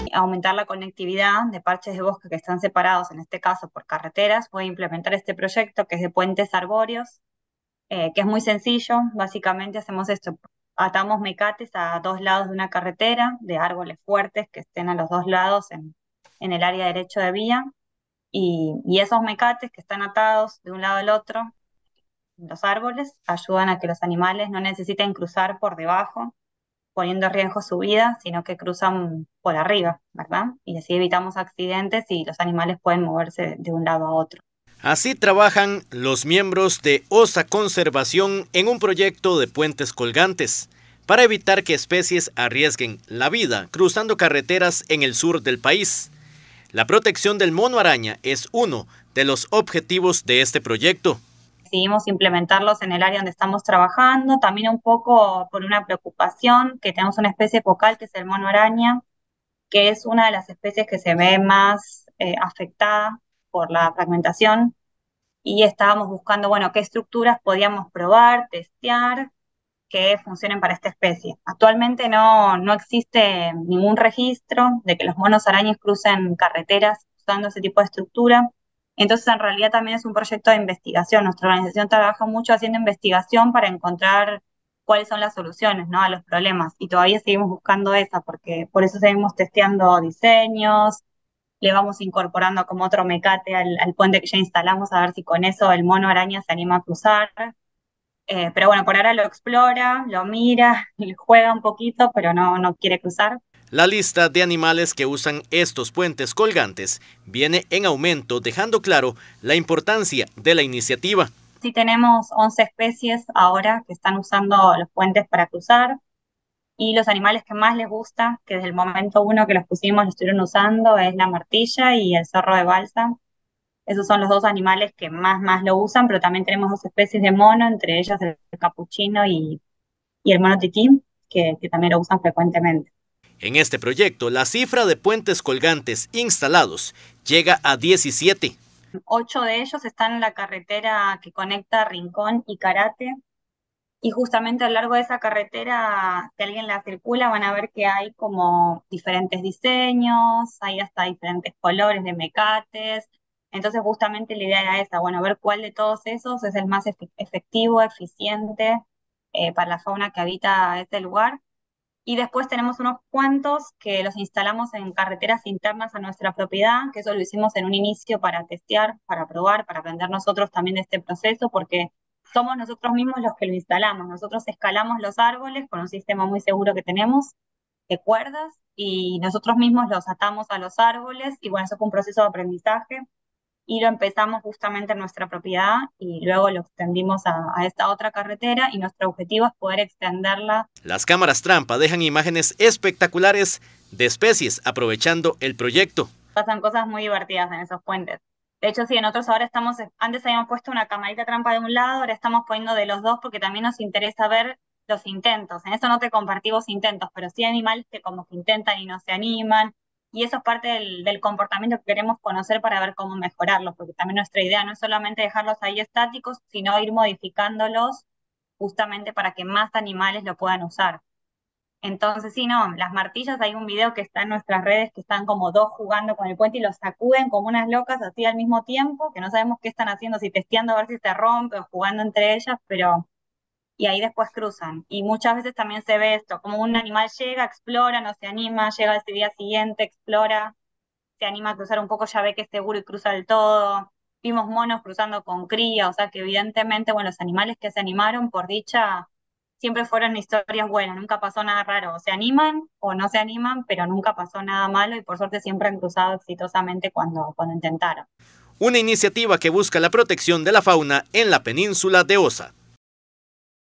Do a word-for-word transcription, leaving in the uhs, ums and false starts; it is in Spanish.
aumentar la conectividad de parches de bosque que están separados, en este caso por carreteras, voy a implementar este proyecto que es de puentes arbóreos, eh, que es muy sencillo. Básicamente hacemos esto, atamos mecates a dos lados de una carretera, de árboles fuertes que estén a los dos lados en, en el área derecho de vía, y, y esos mecates que están atados de un lado al otro, los árboles, ayudan a que los animales no necesiten cruzar por debajo, poniendo en riesgo su vida, sino que cruzan por arriba, ¿verdad? Y así evitamos accidentes y los animales pueden moverse de un lado a otro. Así trabajan los miembros de OSA Conservación en un proyecto de puentes colgantes para evitar que especies arriesguen la vida cruzando carreteras en el sur del país. La protección del mono araña es uno de los objetivos de este proyecto. Decidimos implementarlos en el área donde estamos trabajando, también un poco por una preocupación que tenemos una especie focal que es el mono araña, que es una de las especies que se ve más eh, afectada por la fragmentación, y estábamos buscando, bueno, qué estructuras podíamos probar, testear, que funcionen para esta especie. Actualmente no, no existe ningún registro de que los monos arañas crucen carreteras usando ese tipo de estructura. Entonces, en realidad también es un proyecto de investigación. Nuestra organización trabaja mucho haciendo investigación para encontrar cuáles son las soluciones, ¿no?, a los problemas. Y todavía seguimos buscando esa, porque por eso seguimos testeando diseños, le vamos incorporando como otro mecate al, al puente que ya instalamos, a ver si con eso el mono araña se anima a cruzar. Eh, pero bueno, por ahora lo explora, lo mira, juega un poquito, pero no, no quiere cruzar. La lista de animales que usan estos puentes colgantes viene en aumento, dejando claro la importancia de la iniciativa. Sí, tenemos once especies ahora que están usando los puentes para cruzar, y los animales que más les gusta, que desde el momento uno que los pusimos lo estuvieron usando, es la martilla y el zorro de balsa. Esos son los dos animales que más, más lo usan, pero también tenemos dos especies de mono, entre ellas el capuchino y, y el mono tití, que, que también lo usan frecuentemente. En este proyecto, la cifra de puentes colgantes instalados llega a diecisiete. Ocho de ellos están en la carretera que conecta Rincón y Karate, y justamente a lo largo de esa carretera, si alguien la circula, van a ver que hay como diferentes diseños, hay hasta diferentes colores de mecates. Entonces justamente la idea era esa, bueno, ver cuál de todos esos es el más efectivo, eficiente eh, para la fauna que habita este lugar. Y después tenemos unos cuantos que los instalamos en carreteras internas a nuestra propiedad, que eso lo hicimos en un inicio para testear, para probar, para aprender nosotros también de este proceso, porque somos nosotros mismos los que lo instalamos. Nosotros escalamos los árboles con un sistema muy seguro que tenemos de cuerdas, y nosotros mismos los atamos a los árboles, y bueno, eso fue un proceso de aprendizaje, y lo empezamos justamente en nuestra propiedad y luego lo extendimos a, a esta otra carretera, y nuestro objetivo es poder extenderla. Las cámaras trampa dejan imágenes espectaculares de especies aprovechando el proyecto. Pasan cosas muy divertidas en esos puentes. De hecho, sí, nosotros ahora estamos, antes habíamos puesto una camarita trampa de un lado, ahora estamos poniendo de los dos porque también nos interesa ver los intentos. En eso no te compartimos intentos, pero sí animales que como que intentan y no se animan. Y eso es parte del, del comportamiento que queremos conocer para ver cómo mejorarlos, porque también nuestra idea no es solamente dejarlos ahí estáticos, sino ir modificándolos justamente para que más animales lo puedan usar. Entonces, sí, no, las martillas, hay un video que está en nuestras redes que están como dos jugando con el puente y los sacuden como unas locas así al mismo tiempo, que no sabemos qué están haciendo, si testeando a ver si se rompe o jugando entre ellas, pero... y ahí después cruzan. Y muchas veces también se ve esto, como un animal llega, explora, no se anima, llega al día siguiente, explora, se anima a cruzar un poco, ya ve que es seguro y cruza del todo. Vimos monos cruzando con cría, o sea que evidentemente, bueno, los animales que se animaron, por dicha, siempre fueron historias buenas, nunca pasó nada raro. Se animan o no se animan, pero nunca pasó nada malo, y por suerte siempre han cruzado exitosamente cuando, cuando intentaron. Una iniciativa que busca la protección de la fauna en la península de Osa.